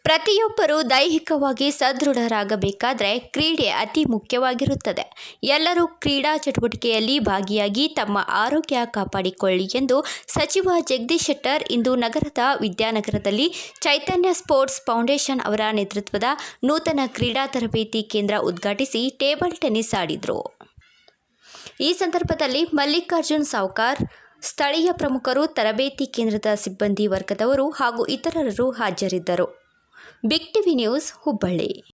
ಪ್ರತಿಯೊಬ್ಬರೂ ದೈಹಿಕವಾಗಿ ಸದೃಢರಾಗಬೇಕಾದರೆ ಕ್ರೀಡೆ ಅತಿ ಮುಖ್ಯವಾಗಿರುತ್ತದೆ. ಎಲ್ಲರೂ ಕ್ರೀಡಾ ಚಟುವಟಿಕೆಯಲ್ಲಿ ಭಾಗಿಯಾಗಿ ತಮ್ಮ ಆರೋಗ್ಯ ಕಾಪಾಡಿಕೊಳ್ಳಿ ಎಂದು ಸಚಿವ ಜಗದೀಶ್ ಶೆಟ್ಟರ್ ಇಂದು ನಗರದ ವಿದ್ಯಾನಗರದಲ್ಲಿ ಚೈತನ್ಯ ಸ್ಪೋರ್ಟ್ಸ್ ಫೌಂಡೇಶನ್ ಅವರ ನೇತೃತ್ವದ ನೂತನ ಕ್ರೀಡಾ ತರಬೇತಿ ಕೇಂದ್ರ ಉದ್ಘಾಟಿಸಿ ಟೇಬಲ್ ಟೆನ್ನಿಸ್ ಆಡಿದರು. ಈ ಸಂದರ್ಭದಲ್ಲಿ ಮಲ್ಲಿಕಾರ್ಜುನ್ ಸಾವ್ಕಾರ್, ಸ್ಥಳೀಯ ಪ್ರಮುಖರು, ತರಬೇತಿ ಕೇಂದ್ರದ ಸಿಬ್ಬಂದಿ ವರ್ಗದವರು ಹಾಗೂ ಇತರರು ಹಾಜರಿದ್ದರು. Big TV news, Hubballi.